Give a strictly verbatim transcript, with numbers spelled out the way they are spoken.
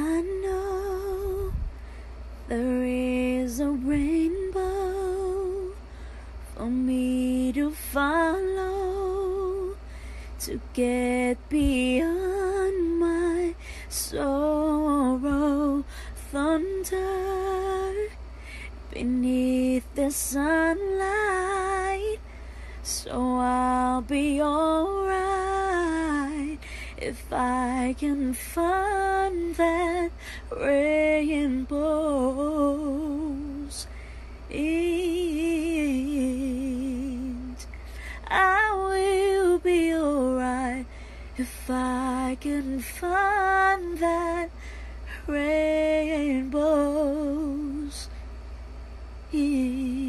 I know there is a rainbow for me to follow, to get beyond my sorrow. Thunder beneath the sunlight, so I'll be alright if I can find that rainbow's end. I will be alright if I can find that rainbow's end.